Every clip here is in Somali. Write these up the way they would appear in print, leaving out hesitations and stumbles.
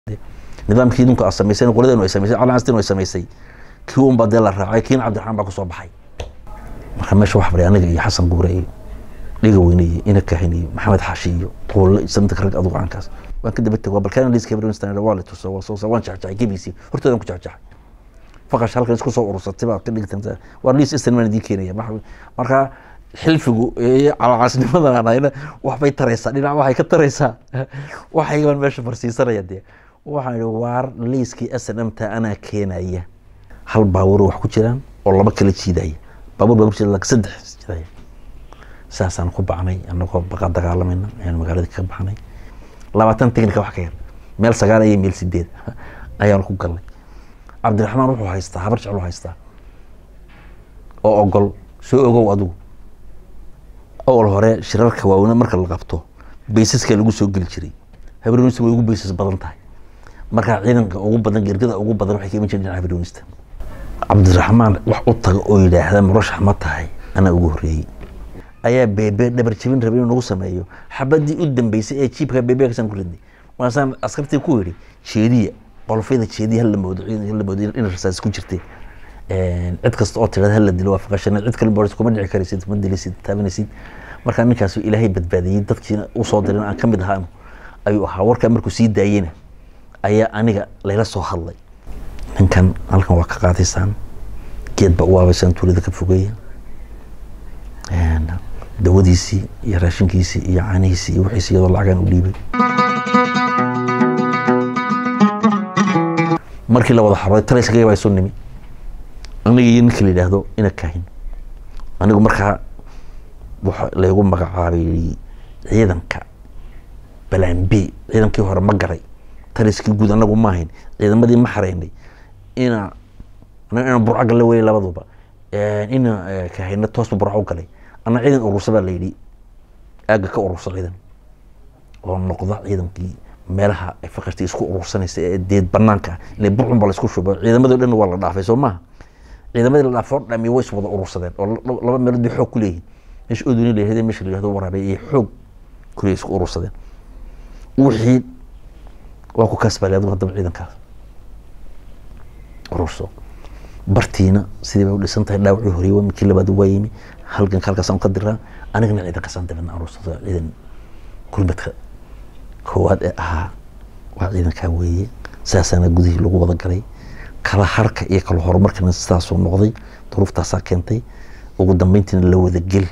nidaamkii idinku asamaysay qoladeen ay samaysay calaastin ay samaysay kii uun badal la raacay kiin Cabdiraxmaan baa ku soo baxay marka meesha wax bari aniga iyo Xasan Buure dhiga weynay ina kahini Maxamed Xaashi iyo qool samta rag adu aankaas waan ka dabatay waa balkaan liiska Brunstein wallet soo waan jacay GBC hortoodan ku jacay faqash halkan isku soo urursatay baa ka dhigtay waa liis isticmaal diinkeenaya marka xilfigu calaasnimadan anayna wax bay taraysaa dhinac waxay ka taraysaa waxay waan meesha farsiisanayeen waxaan waar liiskii SNM ta ana keenaya hal baawur wax ku jiraan oo laba kala jiiday baawur baa ku jira saddex jiiday saasan ku bacnay anagoo baqa dagaalamayna ayaan magaalada ka baxnay 20 tignika wax ka yar meel 9 iyo meel 8 ayaan ku galnay Cabdiraxmaan wuxuu haystaa habar jecel haystaa oo ogol soo ogow adigu oo hore shirarka waawna marka la qabto baysaska lagu soo gali jiray habarunista way ugu baysas badan tahay marka ciidanka ugu badan geergada ugu badan waxay ka iman jireen habarunista Cabdiraxmaan wax u tago oo yiraahdo murashax ma tahay ana ugu horeeyay ayaa beebe dhabar jabin rabay inuu nagu sameeyo xabadii u dambeysay ee jiibka beebe ka san ku ridnay waasan askartii ku yiri jeediya qolfayda jeediya la moodo in rasaas ku jirtay cid kasta oo tirada hal dilo waafaqashana cid kale booliska kuma dhici karaysid ma dilisid taabanaysid marka ninkaas Ilaahay badbaadiyay dadkiina u soo dirin aan kamid ahaan ayuu ahaa warka markuu sii daayeen ayaa aniga leela soo hadlay ninkan halkan waa ka qaadaysan geed ba waabaysan tuulada ka fogeeyay dawadiisi iyo raashinkiisi iyo caanihiisi iyo wixii iyadoo lacagan u dhiibay markii la wada xaray taleeska ay soo nimi aniga iyo ninkii yiraahdo ina kaahin anigu markaa waxa la igu magacaabay ciidanka balaan B ciidankii hore ma garay taliskii guud anagu ma ahayn ciidamadii ma xareynay ina burcaga la weeyay labaduba ina kaahina toos burca u galay ana ciidan urursada la yiri aaga ka urursa ciidan oo noqda ciidankii meelaha ay faqashtii isku urursanaysa ee deed banaanka ilaa burcun bal isku shubo ciidamada dhan waa la dhaafay Soomaa ciidamada la dhaafo dhami way iswada urursadeen oo laba meelood xoog ku leeyihiin meesha oo doonay leeyahay meesha la yiraahdo waraabay ee xoog ku leeyahay isku urursadeen wixii waa ku kasbay adigu hadda ciidankaas ururso bartiina sidii bay u dhisantahay dhaawacii hore waa midkii labaad waa yimi halkan halkaas aan ka diraa anigana ciidanka sanadna urursada ciidan kulmadka koowaad ee ahaa waa ciidanka weeye saasana gudihii lagu wada galay kala harka iyo kala horumarkana sidaas oo noqday duruuftaas keentay ugu dambeyntiina la wada gal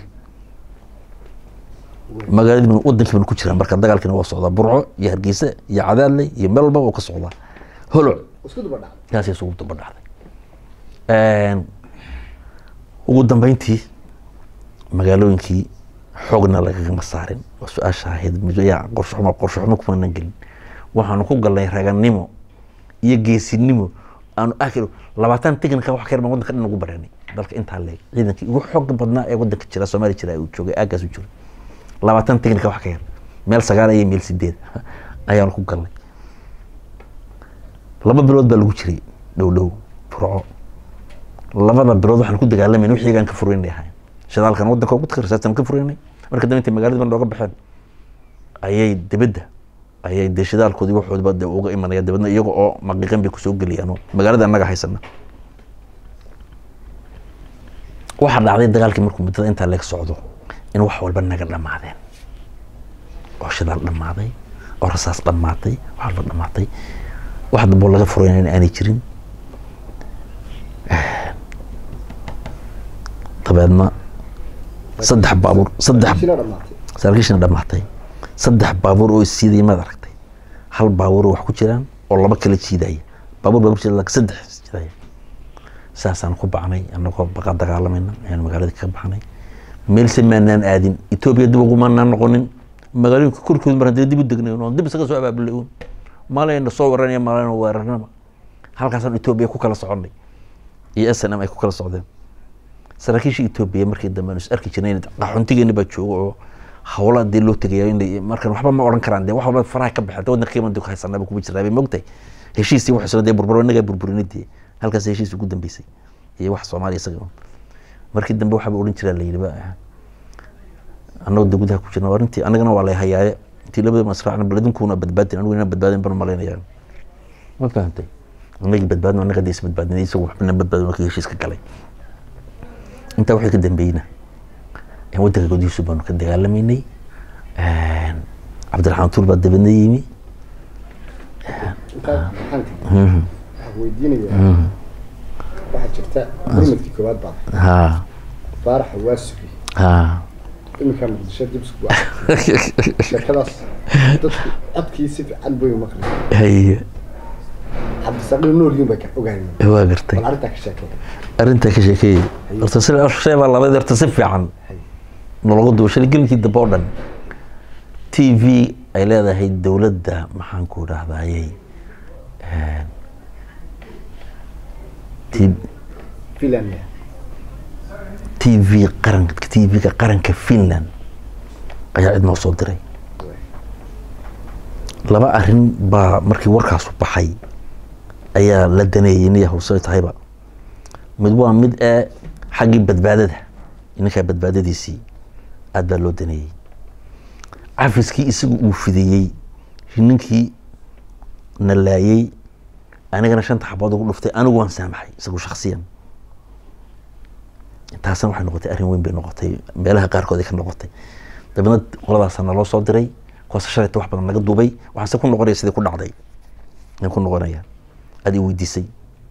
magaalada waddanka ku jira marka dagaalkina waa socdaa Burco iyo Hargeysa iyo Cadaadle iyo meel walba oo ka socda holo isku daba dhacday taasi isku daba dhacday ugu dambeyntii magaalooyinkii xoogna laga ma saarin oo su'aasha ahayd miyaa qorshaxuma kuma nangelin waxaan ku galnay raganimo iyo geesinimo aan akhiro 20 tignika wax kale ma waddanka dhan ugu baranay dalka inta leeg ciidankii ugu xoog badnaa ee waddanka jira Soomaaliya jira uu joogay aagaas u jiro 20 tignika wax kale meel 9 iyo meel 8 ayaan ku galnay laba bilood baa lagu jiray dhow Burco labada bilood waxaan ku dagaalamayay wixii aan ka fureynay shadaalkan waddanka ugu tirsan ka fureynay marka dambeyntii magaalada baan looga baxeen ayay dibadda ayay deeshadaalkoodii waxood bad uga imanaya dibadna iyaga oo maqiiqan bay ku soo galiyaan magaalada anaga haysana waxa dhacday dagaalkii markuu muddada inta leeg socdo in wax walba naga dhamaadeen oo shadaal dhamaaday oo rasaas dhamaatay wax walba dhamaatay wax dib laga fureynay aanay jirin tabaadna saddex baabuur saraakiishna dhamaatay saddex baabuur oo sidii ma aragtay hal baabuur wax ku jiraan oo laba kala jiiday baabuur ku jira saddex jiiday saasan ku bacnay anagoo baqa dagaalamayna ayaan magaalada ka baxnay meel sameeyaan aadin Itoobiya dib ugu maanaan noqonin magaalooyinka korkood maraan dib u degnay oo dib isaga soo abaabulay maalayna soo waranaya maalayna weerarnaba halkaas Itoobiya ku kala soconay iyo SNM ay ku kala socdeen saraakiisha Itoobiya markii dambe is arki jireen qaxoontigeena ba joogo oo hawla dii loo tagay in markan waxba ma oran karaan wax walba faraha ka baxay wadna qiimo dib haysanaba ku jiray moogtay heshiisii wax soo burburinaga burburinadii halkaas heshiis ugu dambeysay iyo wax Soomaaliya isaga markii dambe waxa oran jiray la yiri anoo gudaha ku jirnaa warintii anagana waa la hayaay intii labada masraacna baladunkuna badbaadin anigu badbaadin baan maleynayaan ما فهمتي نجي بدبادنا ونجي ديس بدبادنا ديس وحنا بدبادنا كي هشيس كقلي انت وحي كدنبينا يعني ودك قديس بانو كدغالميني عبد الرحمن طول بد بن يمي حنتي ويديني واحد شفته برمتي كواد بعض ها فارح واسفي ها إنه كان شد يمسك واحد خلاص أبكي سيف عن بوي مقري هي عبد السقير نور اليوم بك وقعني هو قرتي أرنتك شكل أرنتك شكل ارتصل أشياء والله بدي ارتصف عن نلقط وش اللي قلت الدبوردن تي في أي لا هي الدولة ده ما حنقول هذا هي فنلندا تي في قرن كفنلند ayaa cid noo soo diray laba arrin baa markii warkaas u baxay ayaa la daneeyay inay hawsay tahayba mid waa mid xagii badbaadada inaka badbaadadiisii aad baa loo daneeyay cafiskii isagu uu fidiyey ninkii nalaayay anigana 5 xabood ugu dhuftay anigu waan saamaxay isagu shakhsiyan taasna waxay noqotay arrin weyn bay noqotay meelaha qaarkood ay ka noqotay dabadna qoladaasna loo soo diray koosashada wax badan laga duubay waxaase ku noqonay sidii ku dhacday in ku noqonaya adii weydiisay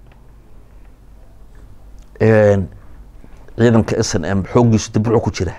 ciidanka SNM xoogiisu dib u ku jira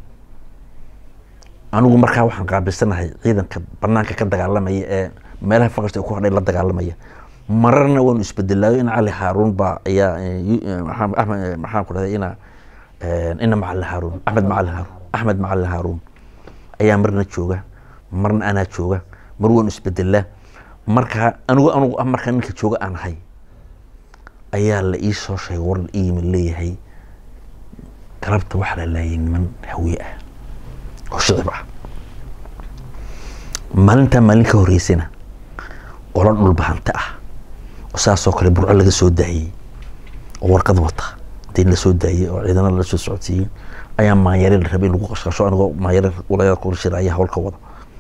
anigu markaa waxaan qaabilsanahay ciidanka banaanka ka dagaalamaya ee meelaha faqashta ku hadhay la dagaalamaya mararna waan isbedelay in Ali Harun ba ayaa maxaan ku raday ina Macalin Harun Ahmed Macalin Harun ayaa marna jooga marna ana jooga mar waan isbedelaa marka anigu marka ninka jooga aan ahay ayaa la ii soo sheegay war email leeyahay galabta wax la laayay niman hawiye ah oo shicib ah maalinka horeysana qolo dhul bahanta ah oo saasoo kale burco laga soo daayay oo warqad wata deen la soo daayay oo ciidana la soo socodsiiyay ayaa maayare la rabay lagu qashqasho anigu maayare walaal ku shiraya hawlka wada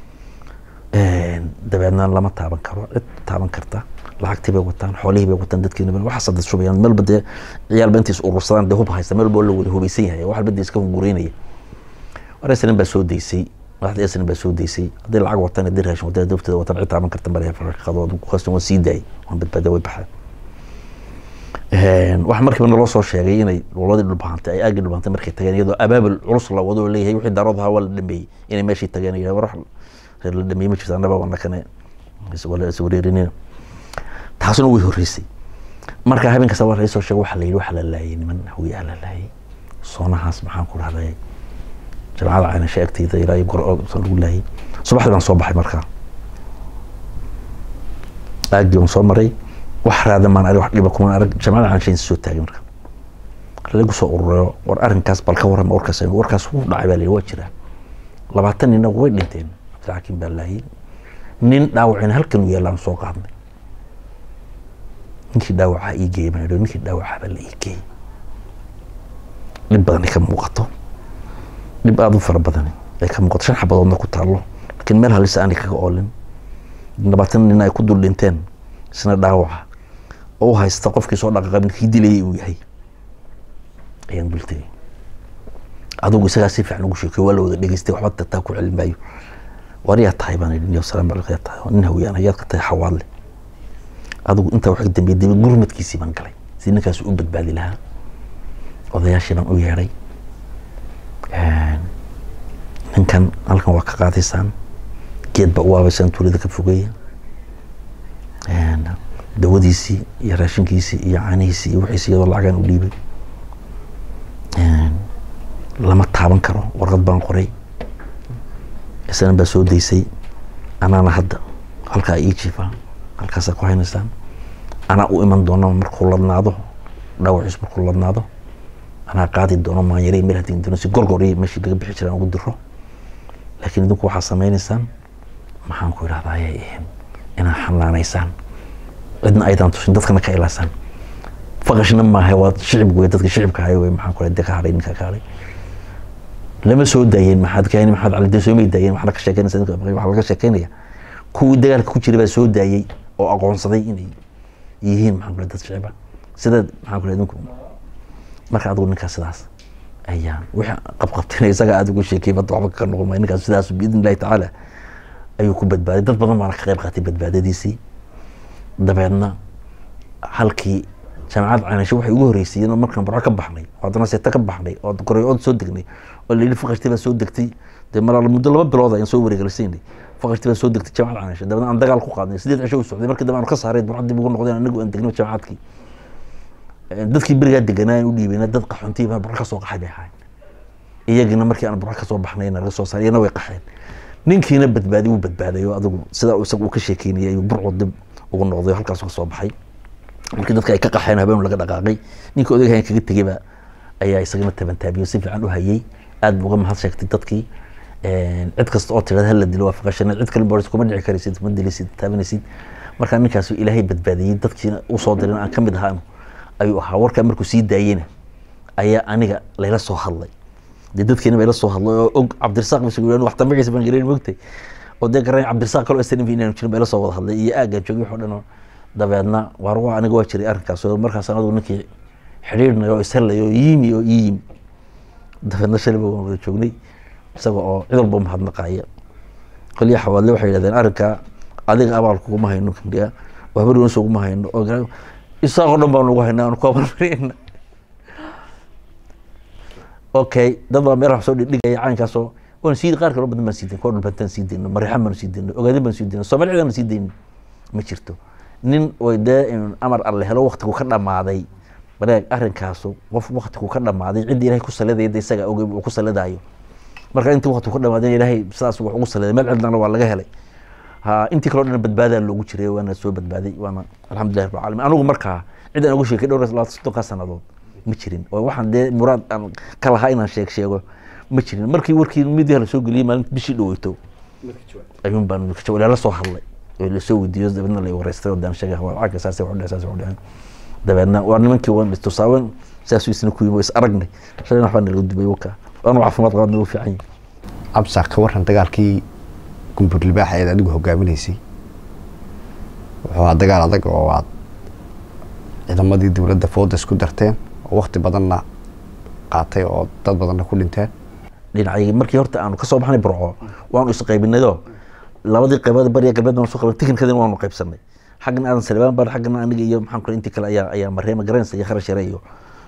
dabeedna lama taaban karo cid taaban karta lacagtii bay wataan xoolihii bay wataan dadkeena waxa sadad shubayaan meel bade ciyaal bantiis urursadaan dib hub haysta meel boo la wada hubaysan yahay wax badiis ka guureynaya waraysan baa soo deysay waxaad baa soo deysay hadii lacag wataan dir raashin wadada daftada wataan cid taaban karta bariya farqadood ku qastan waa sii daay waan badbaada way baxay wax markii loo soo sheegay inay walaadii dhul bahantay ay aagii dhul bahantay markay tageen iyadoo abaabul culus la wado leeyahay wixii daroodha wala dhameeyay inay meeshii tageen iyo war la dhameeyay ma jirtaan naba wana kana wala sawireenina taasuna way horeysay marka habeenka sawir ay soo sheegay waxa la yiri waxa la laayay niman hawiye la laayay soonahaas maxaan ku raadayay jamacada ayna sheegtay ilaa ay qoro soo lagu laayay subaxdii baan soo baxay marka aagii aan soo maray wax raada maan ari wax dhiba kuma arag jamacada aan soo taagay marka lagu soo ururo war arrinkaas bal ka waran warkaas uu dhacay baa waa jira 20 nin way dhinteen laakiin balaay nin dhaawacin halkan uu yeelan soo qaadnay ninkii dhaawaca ii geeyay ninkii dhaawaca baa la ii geeyay dib badan ka muuqato dib aad u fara badan ay ka muuqato 5 xabadoodna ku taalo laakiin meel halis aan kaga oolin 20 nin ay ku dul dhinteen isna dhaawaca oo haysta qofkii soo dhaqaaqay ninkii dilay uu yahay ayaan bultay adigu isaga si fiican ugu sheekay wala wada dhageystay waxba tagtaa ku cilmaayo wariya tahay baan idin salaam alaykum tahay nin hawiyaan ayaad ka tahay xawaale adigu inta wax dambeeyay gurmadkiisii baan galay si ninkaas u badbaadi lahaa odayaashii baan u yeeray ninkan halkan waa ka qaadaysaan geed ba u waabaysan tuulada ka fogeeya dawadiisii iyo raashinkiisii iyo caanihiisii iyo wixiisii iyadoo lacagaan u dhiibay lama taaban karo warqad baan qoray isna baa soo deysay anaana hadda halka ay jiifaan halkaas ku haynaysaan ana u iman doono markuu ladnaado dhaawacis markuu ladnaado ana qaadi doono ma yaray meel hadii doono si gorgori meeshii laga bixi jiray ugu diro laakiin idinku waxa sameeynaysan maxaan ku yiraahdaa ina xanaanaysaan cidna aydan tusin dadkana ka ilaasan faqashna ma hay wad shicib way dadka shicibka hay way maxaan ku leeyahay ka haray ninka ka haray lama soo daayeen maxaad keenay maxaad cali soo may daayeen waxa laga sheekeynaya kuwii dagaalka ku jiray baa soo daayay oo aqoonsaday inay yihiin maxaan kula dad shicib sidaad maxaan kula idinku marka adigu ninkaas sidaas ayaan wixii qabqabtay isaga aad ugu sheekay bad waxba ka noqon ninkaas sidaas biidin ilaahi tacaala ayuu ku badbaaday dad badan baa ka qayb qaatay badbaadadiisii dabeedna halkii jaamacad Caynaasho waxay ugu horeysay inuu markaan Burco ka baxnay haddana seeta ka baxnay oo Koreyood soo degnay oo leeyahay faqashtiba soo degtay marar muddo 2 bilood ayaan soo wareegaysiinay faqashtiba soo degtay jaamacad Caynaasho dabeedna aan dagaal ku qaadnay 8 cisho u socday markii dambe aan ka saaray Burco dib ugu noqdeen anagu aan degnay jaamacadkii dadkii bariga deganaa u dhiibeen dad qaxoontii baa Burco ka soo qaxay bay iyagina markii aan Burco ka soo baxnayna laga soo saarayna way qaxeen ninkiina badbaadi uu badbaadayo adigu sida uu isagu ka sheekeynayay ayuu Burco dib ugu noqday halkaas ka soo baxay markii dadka ay ka qaxeen habeen laga dhaqaaqay ninka odayga kaga tagayba ayaa isagana tabantaabiyo si fiican u hayay aad uga mahad sheegtay dadkii cid kasta oo tirada hal la dilo waafaqashana cid kale boolis kuma dhici karaysid ma dilisid taabanaysid marka ninkaas ilaahay badbaadiyay dadkiina u soo dirin aan kamid ahaan ayuu ahaa warka markuu sii daayayna ayaa aniga layla soo hadlay dadkiina bay la soo hadlay oo og Cabdirasaaq masuuliyiin wax tabaciisa baan gareyn waqti oo deegaray Cabdirasaaq kale oo isna inaan jirin bay la soo wada hadlay iyo aaga joogay wuxuu dhanoo dabeedna waa aniga waa jiray arrinkaas oo markaas anadu ninkii xiriirnay oo isalayo yimi dabeedna shalba waan wada joognay isaga oo cid walba mahadnaqaya qoliya xawaadle waxay yiraahdeen arrinka adiga abaal kuma hayno kandiya waxba oo soo kuma hayno oo isaga dhan baan ugu haynaa aan ku abareen okay dad baa meeraha soo dhigay caynkaas oo waan sii qaar kale badan baan sii deyn koodul bantan sii deyn marixan baan sii deyn ogaadin baan sii deyn Soomaaliyeed baan sii deyn ma jirto nin wayda in amar alle helo waqtigu ka dhamaaday bareeg arrinkaas qof waqtigu ka dhamaaday cid Ilaahay ku saladay isaga oo ku saladayo marka intii waqtigu ka dhamaaday Ilaahay sidaas wax ugu saladay meel cidna waa laga helay intii kale oo badbaada loogu jiray waana soo badbaaday waana alxamdulillaah rabbil caalamiin anigu markaa cid aan ugu sheekay dhowr 20 sanadood ma jirin oo waxaan muraad aan ka lahaa inaan sheego ma jirin markii warkii media la soo galiyay maalintii bishii dhaweyto ayuun baan ka jawaab la soo hadlay oo la soo weydiiyay dabadna la wareystay oo daan sheegay waa asaasi wax dhaasay dabeedna waa nimankii waan istusaawan saas isna ku yimid is aragnay shalay waxaan lagu dubay waka aan caafimaad qabno u fiican absaaq ka waran dagaalkii kumbur libaaxa ee adigu hogaaminaysay wuxuu dagaal adag oo aad ciidamadii dawladda foodas ku darteen waqti badanna qaatay oo dad badanna ku dhinteen dhinacay markii horta aanu ka soo baxnay Burco waanu is qaybinaydo labadii qaybood bariga galbeed waan soo qaybin tiknikadina waanu qaybsanay xagna aan Salbaan bar xagna aniga iyo maxaan ku intii kale ayaa mareema garanaysa iyo kharash yareeyo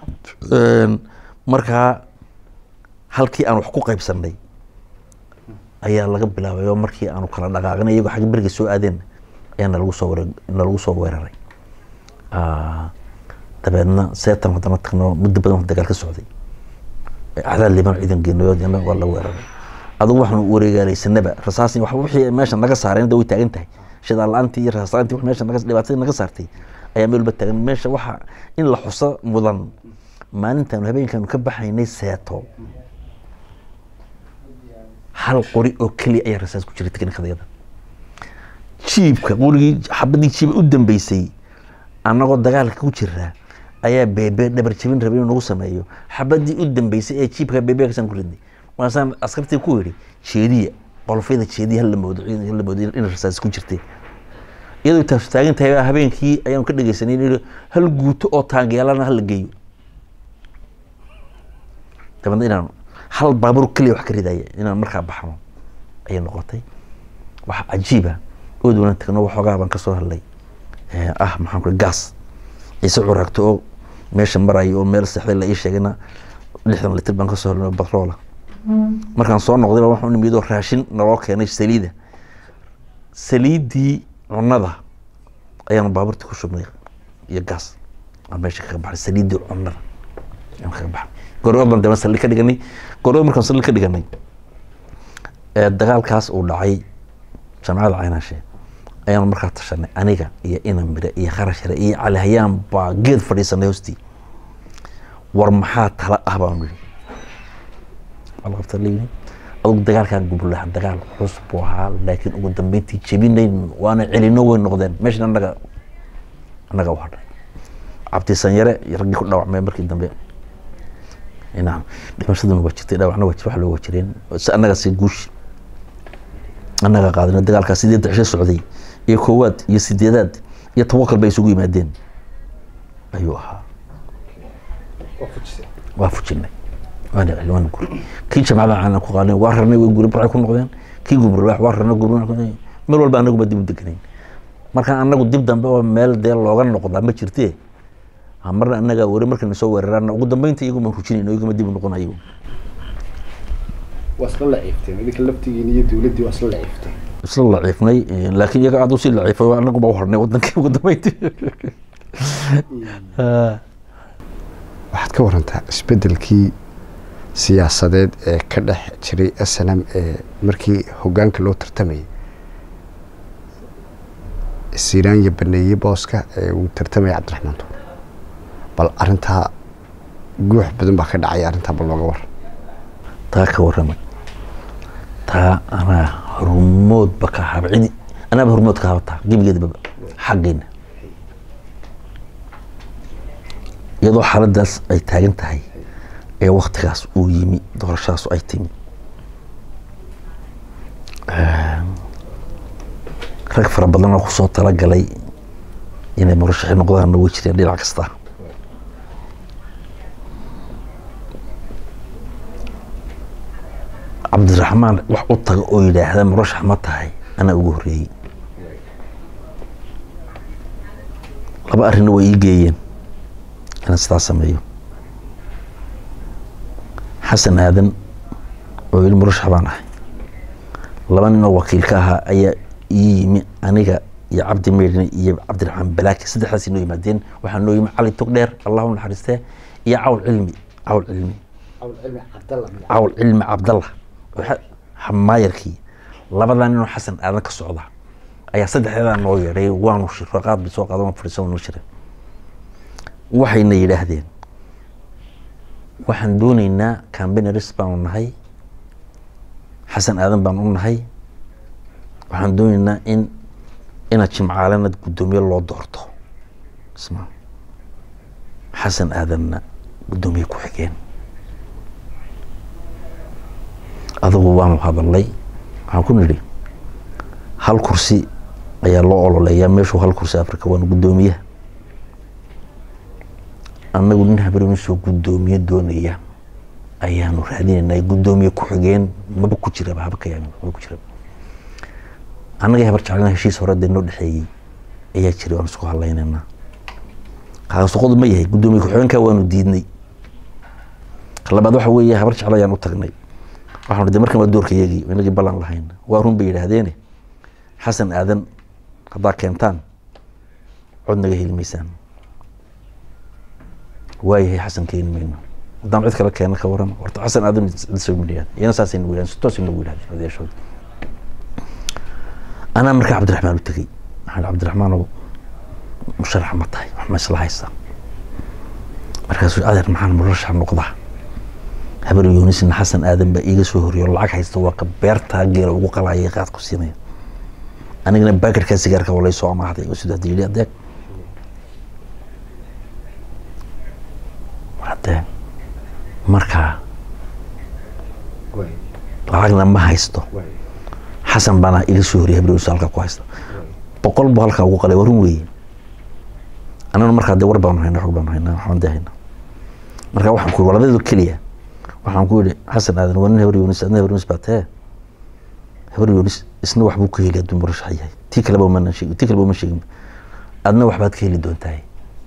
marka halkii aan wax ku qaybsanay ayaa laga bilaabay markii aanu kala dhaqaaqnay iyagu xag bariga soo aadeen ayaa lagu soo weeraray dabeedna seetan hadana tagno muddo badan dagaal ka socday cadaal liban ciidan geenood yana waa la weeraray adigu waxaan wareegaalaysanaba rasaasii wax wixii meesha naga saareen way taagan tahay shidaal laantii iyo rasaasantii wax meesha naga dhibaatay naga saartay ayaa meel taagan meesha waxa in la xuso mudan maalintan habeenkan ka baxaynay seeto hal qori oo kaliya ayaa rasaas ku jiray tiknikadayada jiibka qurigii xabadii jiib u dambeysay annagoo dagaalka ku jira ayaa beebe dhabar jabin rabay inuu nagu sameeyo xabadii u dambeysay ee jiibka beebe ka san ku ridnay waasaan askartii ku yiri jeediya qolfayda jeediya hal la moodo in rasaas ku jirtay iyadoo taagan tahay habeenkii ayaan ka dhageysanay in hal guuto oo taageelana hal geeyo taban inaan hal baabuur kaliya wax ka ridaya inaan markaa baxno ay noqotay wax ajiiba oo doona tagno waxoogaa baan ka soo hadlay maxaan ku gas isa curaagto oo meesha marayo oo meel saxday la ii sheegayna 60 litir baan ka soo hadlay batrool markaan soo noqday waxaan u nimid raashin naloo keenay saliidii cunada ayaan baabuurta ku shubnay iyo gas aan meesha ka baxay saliidii cunada aan ka baxay gorood baan dama salli ka dhiganay gorood markaan salli ka dhiganay dagaalkaas uu dhacay jaamacada Caynaasho ayaan markaa tashanay aniga iyo inaan mira iyo kharash yar iyo cali hayaan baa geed fadhiisanay hoosti war maxaa tala ah baan yiri alqabtaliin oo dagaalkan gubulaha dagaal cusub waxa laakiin ugu dambeyntii jabinay waana celino way noqdeen meesha anaga waxa abti sanyare ragii ku dhaawacmay markii dambe inaan dhimashaduna waa jirtay dhaawacna waa wax loo jireen anaga si guush anaga qaadana dagaalka 8 cisho socday iyo koowaad iyo 8aad iyo tawakkal bay isugu yimaadeen ayuu ahaa وفجسة waa fujinay waana guri kii jamacada aan ku qaadnay waa rarnay way guri barcay ku noqdeen kii gubur waa rarnay guri meel walba anagu dib u deganayn marka anagu dib dambe oo meel dee looga noqdaa ma jirtee marna anaga wari markana soo weerarana ugu dambeynta iyagu ma rujinayno iyagu ma dib u noqonayo وصل لعيبتين هذيك اللبتي نية ولدي وصل لعيبتين isla laciifnay laakiin iyaga aad u sii laciifay anagu baa u harnay wadankii ugu dambeyntii waxaad ka warantaa isbedelkii siyaasadeed ee ka dhex jiray SNM ee markii hoggaanka loo tartamayay Siranya baneeyay booska ee uu tartamay Cabdiraxmaan Tuur bal arintaa guux badan baa ka dhacay arintaa bal looga war taa ka waramay taa ana hormood baka habcidi ana hormood ka habta gibigeeda xaqina iyadoo xaaladaas ay taagan tahay ee waqtigaas uu yimi doorashaas ay timi rag fara badan oo ku soo tala galay inay murashax noqdaan way jireen dhinac kasta Cabdiraxmaan wax u taga oo yiraahdo murashax ma tahay ana ugu horeeyay laba arrin way geeyeen أنا استعصميه حسن آدم والمرشح بانه لمن وكيل كها أي أنيقا يا عبد الميرني يا عبد الرحمن بلاك سد حسين إنه يمدين وحنو يم علي تقدر اللهم الحرسته يا عول علمي عبد الله عول علمي عبد الله حمايركي لبضان إنه حسن آدم كالصعودة أي سد هذا نويري وانو شرقات بسوق هذا فرسون نشره waxayna yiraahdeen waxaan doonaynaa campaigneris baan u nahay xasan aadan baan u nahay waxaan doonaynaa in jimcaalana gudoomiye loo doorto isma xasan aadanna gudoomiye ku xigeen adigu waan hadalay waxaan ku niri hal kursi ayaa loo ololeeyaa meeshu hal kursi Afrika waan gudoomiyaha anagu nin habareen soo gudoomiye doonaya ayaanu raadinay gudoomiye ku xigeen maba ku jira baaba ka yaabin ma ku jira anaga habar jacayna heshiis hore deeno dhaxeeyay ayaa jiray oo isku halaynayna qaas qodob ma yahay gudoomiye ku xigeenka waanu diidnay labaad waxa weeye habar jacayna u tagnay waxaanu de markaa doorkayagii inagii balan lahayn waa run bay yiraahdeen xasan aadan hada keentaan codnaga helmiisaan وايه حسن كين منه دام عيد كلا كان كورم ورت حسن ادم دسو مليان يانا ساسين ويلان ستوسين ويلان هذا شو انا مركب عبد الرحمن التقي عبد الرحمن مشرح مطاي ما صلاح هيسا مركز ادر معان مرشح نقضه هبر يونس ان حسن ادم با ايغا سو هوريو لعag haysto waa ka beerta geel ugu qalayay qaad ku siinay anigana baakarka sigaarka walay soo amaahday oo sidoo diilay adeeg markaa lacagna ma haysto xasan bana iga soo horiyay habruu halka ku haysto boqol buu halka ugu qalay warun weeye anana markaa de war baan hayna xog baan hayna waxaan dahayna markaa waxaan ku waladeedu kaliya waxaan ku yiri xasan aadan wan habruu Yunus batee habruu Yunus isna wax buu ka helay dum murashax yahay tii kale baa ma sheegin adna wax baad ka heli doontaa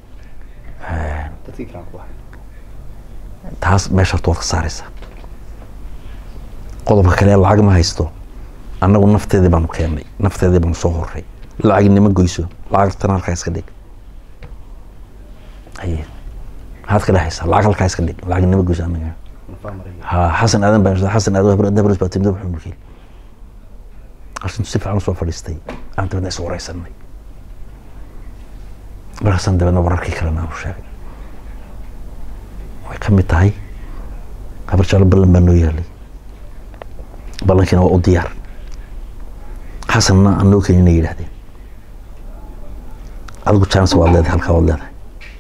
taas meesha tood ka saaraysa qodobka kale lacag ma haysto anagu nafteedii baan keenay nafteedii baan soo horay lacagna ma goyso lacag tan halka iska dhig ay had kale haysa lacag halka iska dhig lacagna ma goyso anaga ha xasan aadan baa timid wuxuu mulkii asan si fiican soo fadhiistay aan tabada soo waraysanay markaas dabadna wararkii kale aan u sheegay way kamid tahay habar jacayl balan baa noo yaalay balankina waa u diyaar xasanna anoo keenina yidhaahdeen adigu chance waad leedahay halkaa waad leedahay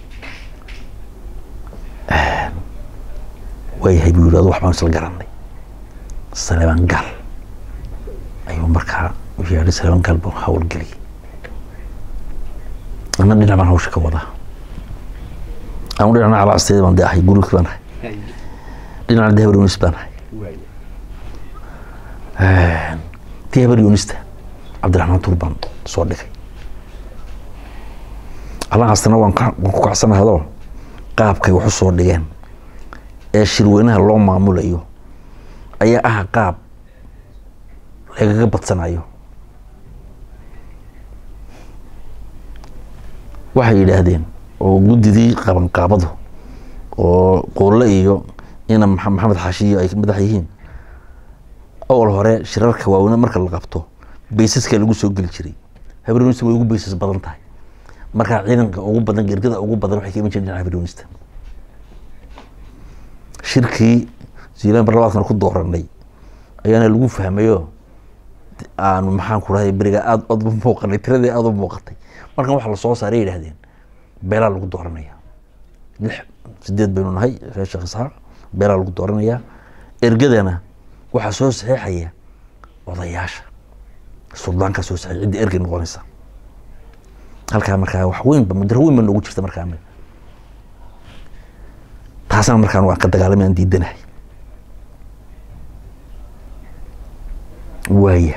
waayahay buu yidhi adu wax baan isla garanay Saleebaan Gaal ayuu markaa u yeedhay Saleebaan Gaal buu hawlgeliyay ana dhinac baan hawsha ka wadaa أنا أقول أنا على أستاذ من ده أحي يقولوا كمان لأن عندها بريونس بانها تيه بريونسته عبد الرحمن توربان صدقي الله أصلا وان كعصنا هذا قاب كي وحصو ديان شروينها الله معمول أيوه أي قاب laga badsanayo waxay yiraahdeen oo gudidii qaban qaabado oo qoole iyo ina maxamed xashiyo ay madax yihiin awal hore shirarka waawna marka la qabto baysaska lagu soo gali jiray habrunista way ugu baysas badan tahay marka ciidanka ugu badan geergada ugu badan waxay ka iman jireen habrunista shirkii Zealand barlabaadkan ku dooranay ayaana lagu fahmayo aan maxaan ku rahay bariga aad u muuqanay tiradii aad u muuqatay markan waxa la soo saaray yiraahdeen beela lagu dooranaya 6 baynu nahay sheekh Isxaaq beela lagu dooranaya ergadana waxa soo saxeexaya odayaasha suldaanka soo saxeexay cid ergay noqonaysa halka markaa wax weyn ba muddo weyn ma ugu jirta markaa taasna markaan waa ka dagaalamay diidanahay وايه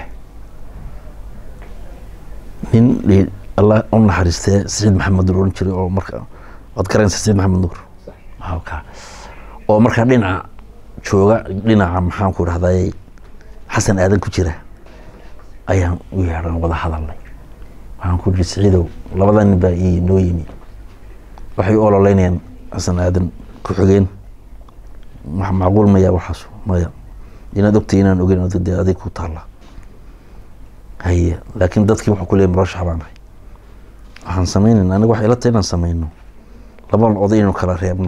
من الله أم حريسته سعيد محمد نور نشري أو مركا أذكرين سعيد محمد نور هاكا أو مركا لنا شوغا لنا عم حامكور هذا حسن آدم كتيره أيام ويهران وضع هذا الله حامكور سعيدو لبضان نباقي نويمي وحي أولا لينين حسن آدم كحوغين معقول ما يوحسو ما يوحسو إن دكتي إن أقول إن ضد هذيك وطلع هي لكن ضدك يروح كل يوم مرشح بعمري هنسمين إن أنا واحد إلتين نسمينه طبعا القضية إنه كلا ريبنا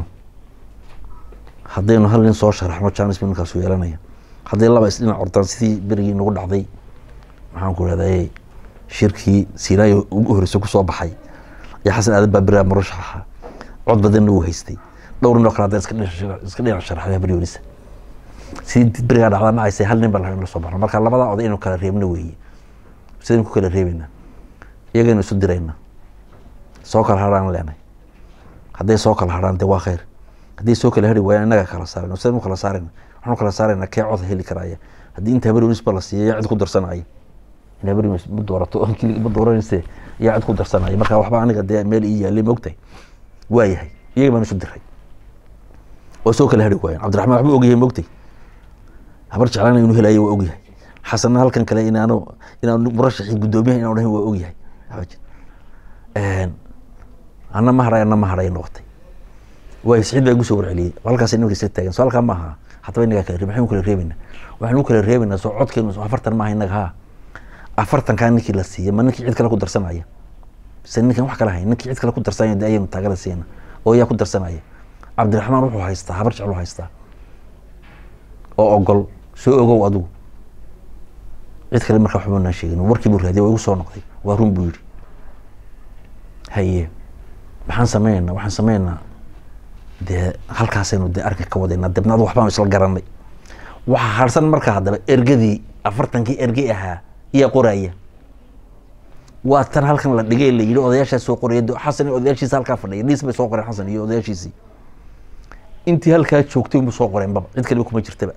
حدينا هل نصور شرح ما كان اسمه كسوي لنا حدي الله بس لنا عرضان سيدي برجي نقول عضي ما هنقول هذا إيه شركي سيراي وهرسوك صوب حي يا حسن هذا ببرا مرشحها عض بدن وهيستي دور نقرأ ده إسكندر شرح هذا بريوليس سيد بريغاد على ما يسي هل نبل هل نصبر marka labada oday inuu kala reebno weeye sideen ku kala reebina iyagana isu dirayna soo kala haraan leenay haday soo kala haraan waa khayr haday soo kala hari waayaan inaga kala saarno sideen kala saarayna waxaan kala saarayna kee cod heli karaya hadii inta habaruunis bala siiyay cid ku darsanay in habaruunis ma doorato kaliya ma dooranayse yaa cid ku darsanay marka waxba aniga de meel ii yaalay moogtay waayahay iyaga baan isu diray oo soo kala hari waayaan Cabdiraxmaan waxba ogyahay moogtay habar jeclaan inuu helayo waa ogyahay xasan halkan kale inaanu murashaxii gudoomiyaha inaanu dhahay waa ogyahay ana ma haray noqotay way Saciid baa igu soo warceliyay halkaas inuu ka taagan soo halka ma aha hatta inaga kala reebin kala reebina waxaan kala reebina soo codkeenu 40 ma aha inaga ha 40 kan ninkii la siiyay ma ninkii cid kale ku darsanaya sanadkan wax kala hay ninkii cid kale ku darsanaya ayaynu taagala siina oo yaa ku darsanaya Cabdiraxmaan wuxuu haystaa habar jecel haystaa oo ogol soo ogow adigu cid kale marka waxba ma sheegin warkii buu raadiyay igu soo noqday waa run buu yiri haye waxaan sameeynaa de halkaas aynu de arki ka wadayna dibnaad waxbaan isla garanay waxa harsan marka hadaba ergadii 40kii ergay ahaa iyo qoraya waa tan halkan la dhigay la yiri odayaasha soo qoriyay xasan odayaashiisa halka fadhiya nisba soo qoray xasan iyo odayaashiisi intii halka joogtay uu soo qoreen baba cid kale kuma jirtaba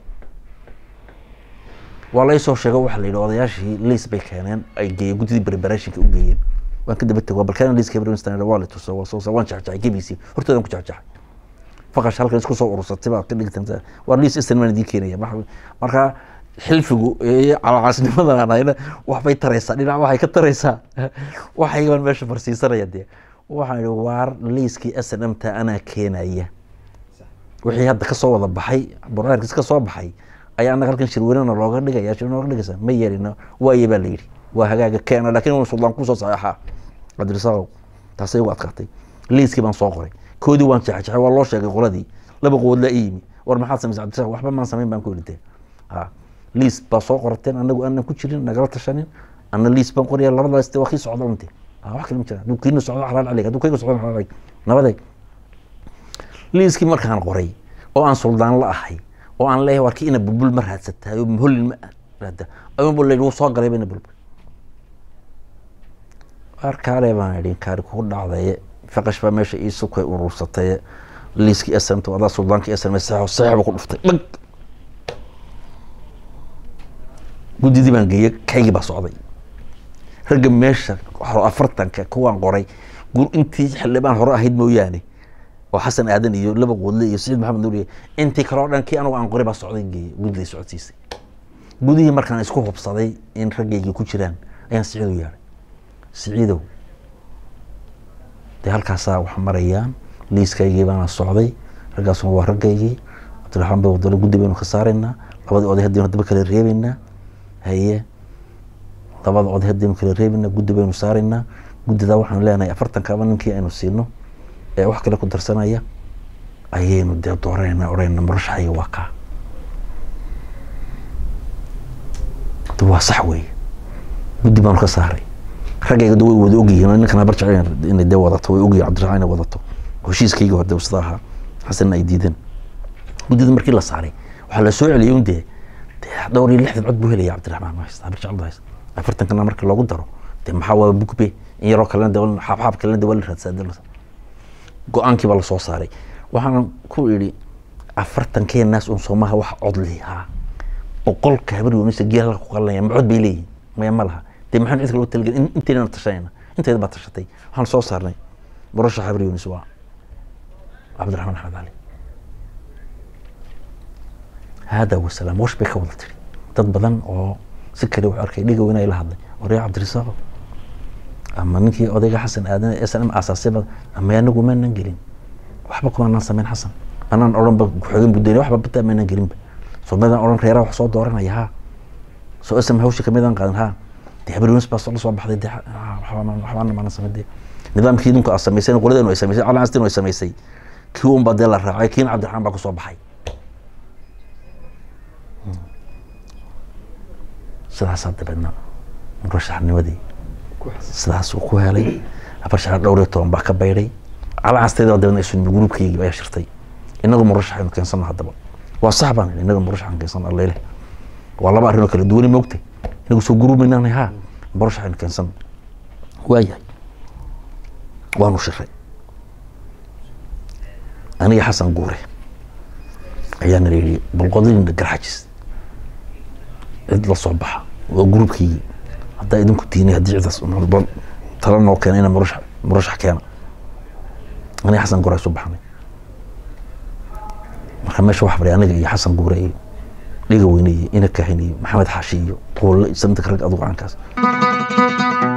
والله soo sheego waxa la yiraahdo odayaashii liis bay keeneen ay geeyay gudidii barbaarashinka u geeyeen waan ka daba tagay balkan liis ka barnaamijtan wallet soo waan jacjacay kibisi hortoodan ku jacjacay faqash halkan isku soo urursatay baa ka dhigtay waa liis isticmaal idin keenaya marka xilfigu ala casnimada anayna wax bay taraysaa dhinac waxay ka taraysaa waxay baan meesha farsiisanaya de waxaan waar liiskii SNM ta ana keenaya wixii hadda ka soo wada baxay boraarkiis ka soo baxay ayaa anaga halkan shirweynana looga dhigaya shirweynana looga dhigaysa ma yeelina waa yeebaa la yiri waa hagaaga keena laakiin uu suldan ku soo saxaa adrisaw taasay u adkaatay liiskii baan soo qoray koodi waan jacjacay waa loo sheegay qoladii laba qood la iimi war maxaad sameysay adrisaw waxba ma sameyn baan ku yirtay liis ba soo qorteen anagu aanan ku jirin nagala tashanin ana liis baan qoriyay labadaas waa kii socdo unti wax kale ma jira duu kiina socdo xaraan caliga duu kiina socdo xaraan caliga nabaday liiskii markaan qoray oo aan suldan la ahay oo aan leeyahay warkii ina bulbul mar raadsatay oo muhulin ma raada ayuu bulay uu soo galay ina bulbul arkaale baan idin kaar ku dhacday faqash ba meesha ii sukay urursatay liiskii SNMta wadaa suldaankii SNM saxiix buu ku dhuftay dhag guddidii baan geeyey kaygii baa socday ragga meesha afartanka kuwaan qoray intii xildhibaan hore ahayd mooyaane oo xasan aadan iyo laba qoodle iyo Saciid Maxamed Nuur intii kale oo dhan kii anigu aan qoray baa socday geeyey guddidii socodsiisay gudihii markaan isku hubsaday in raggaygii ku jiraan ayaan Saciid u yeeray Saciidow dee halkaasaa wax marayaan liiskaygii baana socday raggaasuna waa raggaygii Cabdiraxmaan bay wadalo guddi baynu ka saaraynaa labadii oday haddii daba kala reebaynaa haye labada oday haddii kala reebaynaa guddi baynu saaraynaa guddidaa waxaanu leenahay 40 ninkii aynu siino ee wax kale ku darsanaya ayaynu dee dooranayna orayna murashaxayga waa kaa waa sax weeye guddi baanu ka saaray raggayga way wada ogyihiin ninkana barjacay inay dee wadato way ogyihiin Cabdiraxmaan inay wadato heshiiskayga hore dawsada ahaa xasan ay diideen guddida markii la saaray waxaa la soo celiyay undee dhowr iyo 60 cod buu helaya Cabdiraxmaan ma haysta barjac cod haysta 40 markii loogu daro dee maxaa waa bugbe in yaroo kale dawal xaab kale dawal raadsadeen go'aankii baa la soo saaray waxaan ku yiri 40 naas oo Soomaha wax cod leeyahay boqol kabar Yuunus geel ku qalanaya ma cod bay leeyihiin ma laha dee maxaan cid kale u talgalin inteena tashayna inteeda baa tashatay waxaan soo saarnay murashax kabar Yuunus waa Cabdiraxmaan Axmed Cali هذا والسلام وش بك وضلت تضبطن أو سكري وعركي ليجا وين إلى هذا وريع عبد الرزاق أما نكى أوديك حسن آدم إسلام أساسي أما ينقو من نجرين وحبكم أنا سمين حسن أنا أورن بحجم بديني وحب بتأ من نجرين سو ماذا أورن خيره وحصاد دورنا ياها سو اسم هوش كميدا قال ها تحبرون نسبة صلص صباح ذي حوانا ما نسمع دي نظام كيدون كأسميسين وقولنا إنه يسميسين على عستين ويسميسين كيوم بدل الرعاية كين عبد الرحمن باكو صباحي sidaas dabadna murashaxnimadii sidaas uu ku helay abarshax dhowr iyo 10 baa ka bayray ala aastayda dabadna isu gruubkayga ayaa shirtay inagu murashaxaynu keensan hadaba waa saxban inagu murashaxan keensan alleele waa laba arrin oo kala duwan moogtay inagu soo gruubinaan ha murashaxaynu keensan waayay waanu shiray aniga xasan guure ayaan niri balqodin garxajis cid la soo baxa oo gruubkii hadda idinku tiinay hadii ciidaas marban talan oo keenayna murashax keena aniga xasan guure soo baxnay marka meesha wax bari aniga iyo xasan guure dhiga weynay ina kahinay maxamed xaashi iyo qool samta rag adugu aankaas